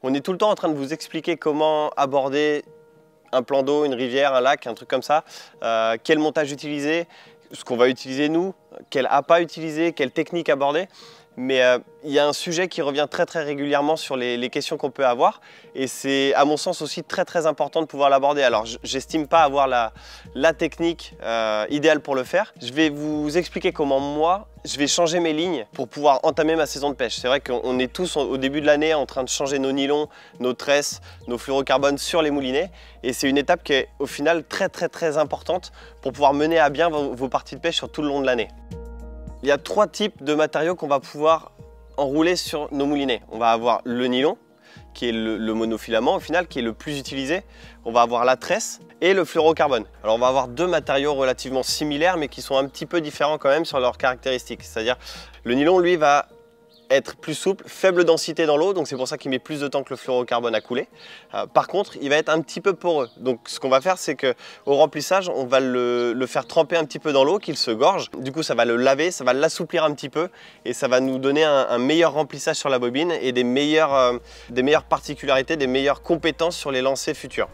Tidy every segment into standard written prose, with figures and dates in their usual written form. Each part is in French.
On est tout le temps en train de vous expliquer comment aborder un plan d'eau, une rivière, un lac, un truc comme ça, quel montage utiliser, ce qu'on va utiliser nous, quel appât utiliser, quelle technique aborder. Mais il y a un sujet qui revient très régulièrement sur les questions qu'on peut avoir et c'est à mon sens aussi très important de pouvoir l'aborder. Alors j'estime pas avoir la technique idéale pour le faire. Je vais vous expliquer comment moi je vais changer mes lignes pour pouvoir entamer ma saison de pêche. C'est vrai qu'on est tous au début de l'année en train de changer nos nylons, nos tresses, nos fluorocarbones sur les moulinets et c'est une étape qui est au final très importante pour pouvoir mener à bien vos parties de pêche sur tout le long de l'année. Il y a 3 types de matériaux qu'on va pouvoir enrouler sur nos moulinets. On va avoir le nylon, qui est le monofilament au final, qui est le plus utilisé. On va avoir la tresse et le fluorocarbone. Alors on va avoir 2 matériaux relativement similaires, mais qui sont un petit peu différents quand même sur leurs caractéristiques. C'est-à-dire, le nylon, lui, va être plus souple, faible densité dans l'eau, donc c'est pour ça qu'il met plus de temps que le fluorocarbone à couler. Par contre, il va être un petit peu poreux. Donc ce qu'on va faire, c'est qu'au remplissage, on va le faire tremper un petit peu dans l'eau, qu'il se gorge. Du coup, ça va le laver, ça va l'assouplir un petit peu et ça va nous donner un meilleur remplissage sur la bobine et des meilleures particularités, des meilleures compétences sur les lancers futurs.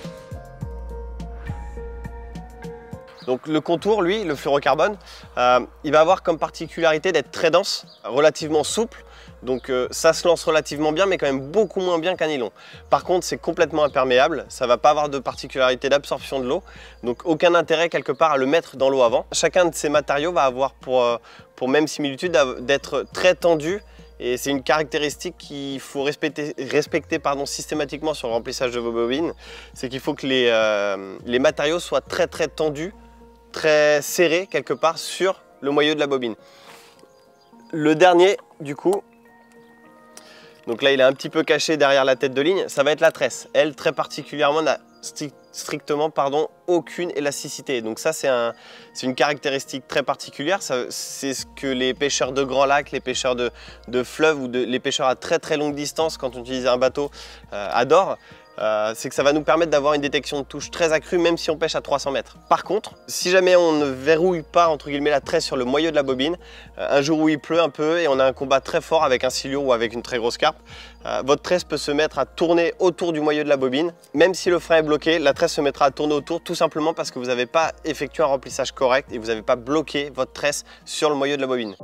Donc le contour, lui, le fluorocarbone, il va avoir comme particularité d'être très dense, relativement souple. Donc ça se lance relativement bien, mais quand même beaucoup moins bien qu'un nylon. Par contre, c'est complètement imperméable, ça ne va pas avoir de particularité d'absorption de l'eau. Donc aucun intérêt quelque part à le mettre dans l'eau avant. Chacun de ces matériaux va avoir pour même similitude d'être très tendu. Et c'est une caractéristique qu'il faut respecter systématiquement sur le remplissage de vos bobines. C'est qu'il faut que les matériaux soient très tendus, très serré quelque part sur le moyeu de la bobine. Le dernier du coup, donc là il est un petit peu caché derrière la tête de ligne, ça va être la tresse. Elle très particulièrement n'a strictement aucune élasticité. Donc ça c'est une caractéristique très particulière. C'est ce que les pêcheurs de grands lacs, les pêcheurs de fleuves ou les pêcheurs à très longue distance quand on utilise un bateau adorent. C'est que ça va nous permettre d'avoir une détection de touche très accrue même si on pêche à 300 mètres. Par contre, si jamais on ne verrouille pas entre guillemets la tresse sur le moyeu de la bobine, un jour où il pleut un peu et on a un combat très fort avec un silure ou avec une très grosse carpe, votre tresse peut se mettre à tourner autour du moyeu de la bobine. Même si le frein est bloqué, la tresse se mettra à tourner autour tout simplement parce que vous n'avez pas effectué un remplissage correct et vous n'avez pas bloqué votre tresse sur le moyeu de la bobine.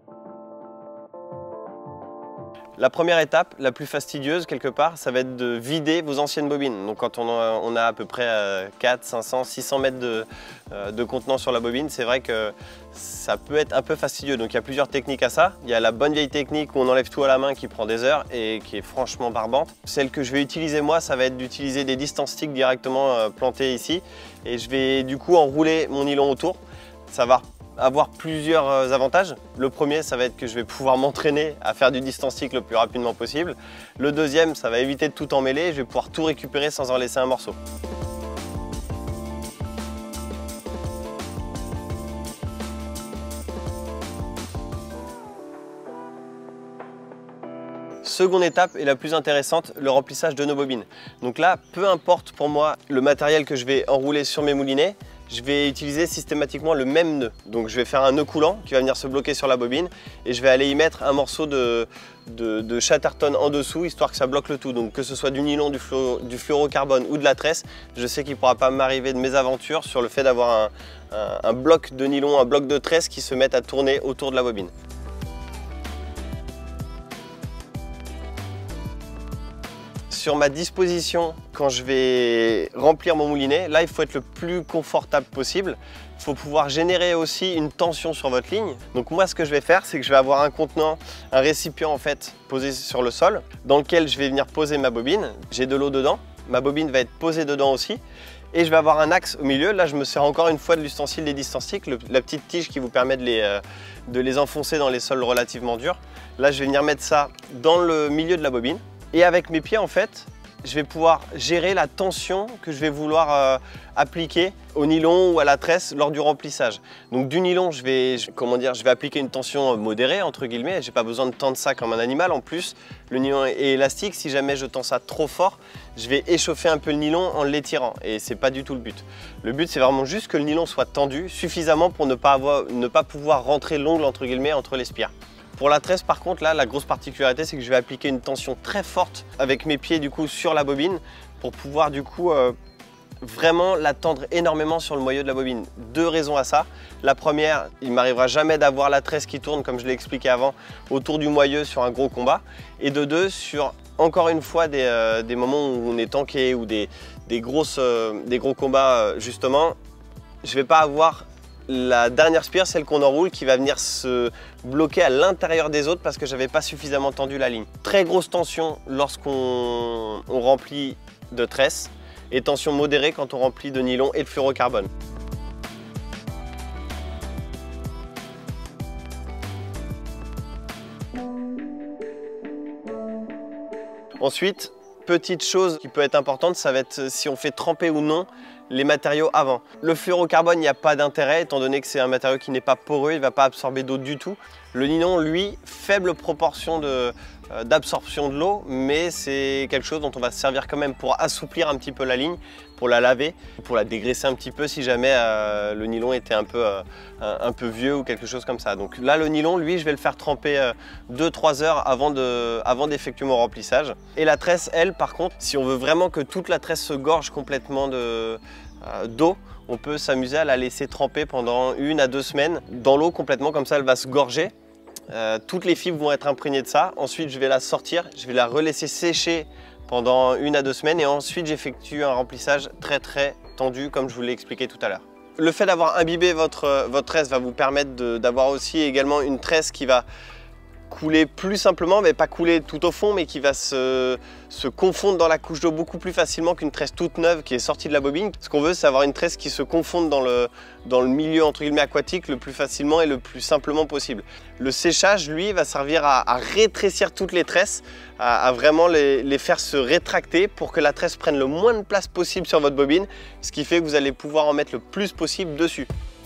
La première étape, la plus fastidieuse quelque part, ça va être de vider vos anciennes bobines. Donc quand on a à peu près 400, 500, 600 mètres de contenant sur la bobine, c'est vrai que ça peut être un peu fastidieux. Donc il y a plusieurs techniques à ça. Il y a la bonne vieille technique où on enlève tout à la main qui prend des heures et qui est franchement barbante. Celle que je vais utiliser moi, ça va être d'utiliser des distance sticks directement plantés ici. Et je vais du coup enrouler mon nylon autour. Ça va avoir plusieurs avantages. Le premier, ça va être que je vais pouvoir m'entraîner à faire du distance stick le plus rapidement possible. Le deuxième, ça va éviter de tout emmêler. Je vais pouvoir tout récupérer sans en laisser un morceau. Seconde étape et la plus intéressante, le remplissage de nos bobines. Donc là, peu importe pour moi le matériel que je vais enrouler sur mes moulinets, je vais utiliser systématiquement le même nœud. Donc je vais faire un nœud coulant qui va venir se bloquer sur la bobine et je vais aller y mettre un morceau de Chatterton en dessous histoire que ça bloque le tout. Donc que ce soit du nylon, du fluorocarbone ou de la tresse, je sais qu'il ne pourra pas m'arriver de mésaventures sur le fait d'avoir un bloc de nylon, un bloc de tresse qui se mette à tourner autour de la bobine. Sur ma disposition, quand je vais remplir mon moulinet, là il faut être le plus confortable possible. Il faut pouvoir générer aussi une tension sur votre ligne. Donc moi ce que je vais faire, c'est que je vais avoir un contenant, un récipient en fait posé sur le sol, dans lequel je vais venir poser ma bobine. J'ai de l'eau dedans, ma bobine va être posée dedans aussi. Et je vais avoir un axe au milieu. Là je me sers encore une fois de l'ustensile des distance sticks, la petite tige qui vous permet de les enfoncer dans les sols relativement durs. Là je vais venir mettre ça dans le milieu de la bobine. Et avec mes pieds, en fait, je vais pouvoir gérer la tension que je vais vouloir appliquer au nylon ou à la tresse lors du remplissage. Donc du nylon, je vais appliquer une tension modérée, entre guillemets. J'ai pas besoin de tendre ça comme un animal. En plus, le nylon est élastique. Si jamais je tends ça trop fort, je vais échauffer un peu le nylon en l'étirant. Et c'est pas du tout le but. Le but, c'est vraiment juste que le nylon soit tendu suffisamment pour ne pas pouvoir rentrer l'ongle, entre guillemets, entre les spires. Pour la tresse par contre, là, la grosse particularité, c'est que je vais appliquer une tension très forte avec mes pieds du coup sur la bobine pour pouvoir du coup vraiment la tendre énormément sur le moyeu de la bobine. Deux raisons à ça. La première, il m'arrivera jamais d'avoir la tresse qui tourne, comme je l'ai expliqué avant, autour du moyeu sur un gros combat. Et de deux, sur encore une fois des moments où on est tanké ou des gros combats justement, je vais pas avoir la dernière spire, celle qu'on enroule, qui va venir se bloquer à l'intérieur des autres parce que j'avais pas suffisamment tendu la ligne. Très grosse tension lorsqu'on remplit de tresse et tension modérée quand on remplit de nylon et de fluorocarbone. Ensuite, petite chose qui peut être importante, ça va être si on fait tremper ou non les matériaux avant. Le fluorocarbone, il n'y a pas d'intérêt étant donné que c'est un matériau qui n'est pas poreux, il ne va pas absorber d'eau du tout. Le nylon, lui, faible proportion d'absorption de l'eau, mais c'est quelque chose dont on va se servir quand même pour assouplir un petit peu la ligne, pour la laver, pour la dégraisser un petit peu si jamais le nylon était un peu vieux ou quelque chose comme ça. Donc là, le nylon, lui, je vais le faire tremper 2-3 heures avant d'effectuer mon remplissage. Et la tresse, elle, par contre, si on veut vraiment que toute la tresse se gorge complètement d'eau, on peut s'amuser à la laisser tremper pendant 1 à 2 semaines dans l'eau complètement, comme ça elle va se gorger. Toutes les fibres vont être imprégnées de ça. Ensuite, je vais la sortir, je vais la relaisser sécher pendant 1 à 2 semaines et ensuite j'effectue un remplissage très tendu comme je vous l'ai expliqué tout à l'heure. Le fait d'avoir imbibé votre tresse va vous permettre d'avoir aussi également une tresse qui va couler plus simplement, mais pas couler tout au fond, mais qui va se confondre dans la couche d'eau beaucoup plus facilement qu'une tresse toute neuve qui est sortie de la bobine. Ce qu'on veut, c'est avoir une tresse qui se confonde dans le milieu entre guillemets aquatique le plus facilement et le plus simplement possible. Le séchage, lui, va servir à rétrécir toutes les tresses, à vraiment les faire se rétracter pour que la tresse prenne le moins de place possible sur votre bobine, ce qui fait que vous allez pouvoir en mettre le plus possible dessus.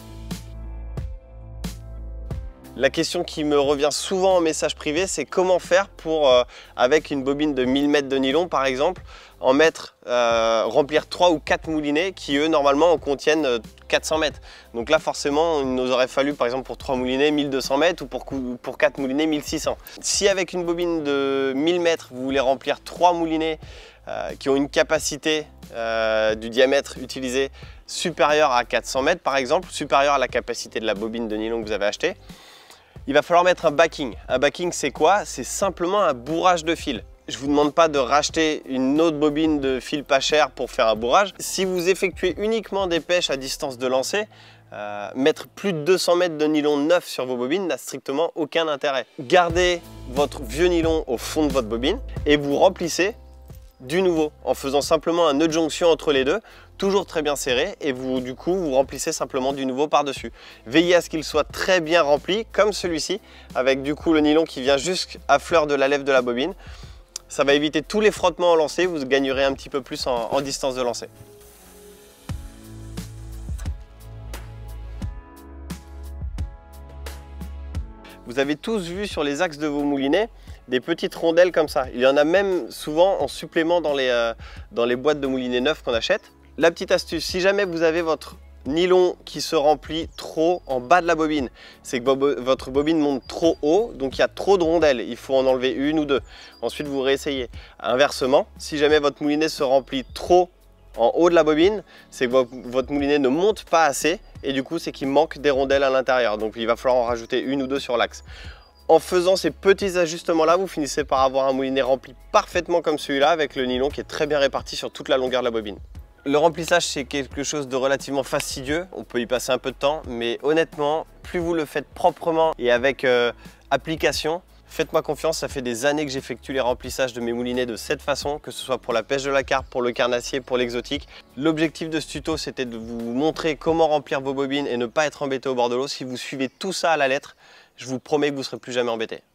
La question qui me revient souvent en message privé, c'est comment faire pour, avec une bobine de 1000 mètres de nylon par exemple, remplir 3 ou 4 moulinets qui eux normalement en contiennent 400 mètres. Donc là forcément il nous aurait fallu par exemple pour 3 moulinets 1200 mètres ou pour 4 moulinets 1600. Si avec une bobine de 1000 mètres vous voulez remplir 3 moulinets qui ont une capacité du diamètre utilisé supérieure à 400 mètres par exemple, supérieure à la capacité de la bobine de nylon que vous avez achetée, il va falloir mettre un backing. Un backing, c'est quoi? C'est simplement un bourrage de fil. Je ne vous demande pas de racheter une autre bobine de fil pas cher pour faire un bourrage. Si vous effectuez uniquement des pêches à distance de lancer, mettre plus de 200 mètres de nylon neuf sur vos bobines n'a strictement aucun intérêt. Gardez votre vieux nylon au fond de votre bobine et vous remplissez du nouveau en faisant simplement un nœud de jonction entre les deux, toujours très bien serré, et du coup vous remplissez simplement du nouveau par-dessus. Veillez à ce qu'il soit très bien rempli comme celui-ci, avec du coup le nylon qui vient jusqu'à fleur de la lèvre de la bobine. Ça va éviter tous les frottements en lancer, vous gagnerez un petit peu plus en distance de lancer. Vous avez tous vu sur les axes de vos moulinets des petites rondelles comme ça. Il y en a même souvent en supplément dans les boîtes de moulinets neufs qu'on achète. La petite astuce, si jamais vous avez votre nylon qui se remplit trop en bas de la bobine, c'est que votre bobine monte trop haut, donc il y a trop de rondelles, il faut en enlever 1 ou 2. Ensuite vous réessayez. Inversement, si jamais votre moulinet se remplit trop en haut de la bobine, c'est que votre moulinet ne monte pas assez et du coup c'est qu'il manque des rondelles à l'intérieur, donc il va falloir en rajouter 1 ou 2 sur l'axe. En faisant ces petits ajustements là, vous finissez par avoir un moulinet rempli parfaitement comme celui-là avec le nylon qui est très bien réparti sur toute la longueur de la bobine. Le remplissage, c'est quelque chose de relativement fastidieux, on peut y passer un peu de temps, mais honnêtement, plus vous le faites proprement et avec application, faites-moi confiance, ça fait des années que j'effectue les remplissages de mes moulinets de cette façon, que ce soit pour la pêche de la carpe, pour le carnassier, pour l'exotique. L'objectif de ce tuto, c'était de vous montrer comment remplir vos bobines et ne pas être embêté au bord de l'eau. Si vous suivez tout ça à la lettre, je vous promets que vous ne serez plus jamais embêté.